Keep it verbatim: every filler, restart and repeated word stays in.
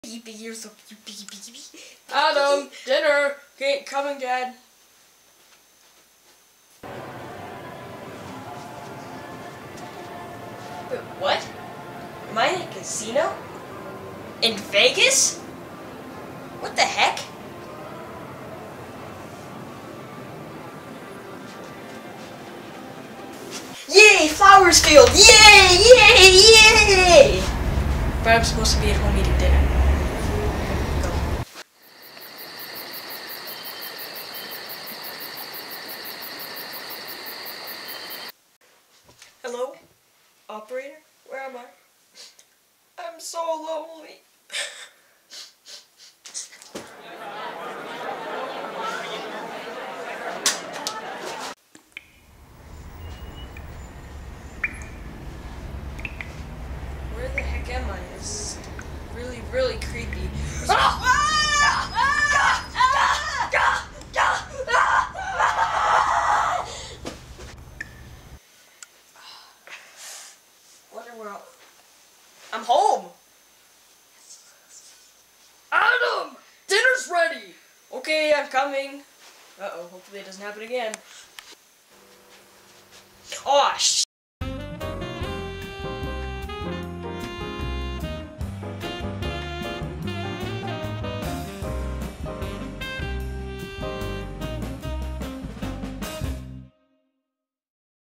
You're so cute. Adam, dinner. Okay, coming, Dad. Wait, what? Am I in a casino? In Vegas? What the heck? Yay, Flowers Field! Yay, yay, yay! But I'm supposed to be at home eating dinner. Hello? Operator? Where am I? I'm so lonely. Where the heck am I? This is really, really creepy. Wonder where I'll... I'm home! Adam, dinner's ready. Okay, I'm coming. Uh-oh, hopefully it doesn't happen again. Aw, sh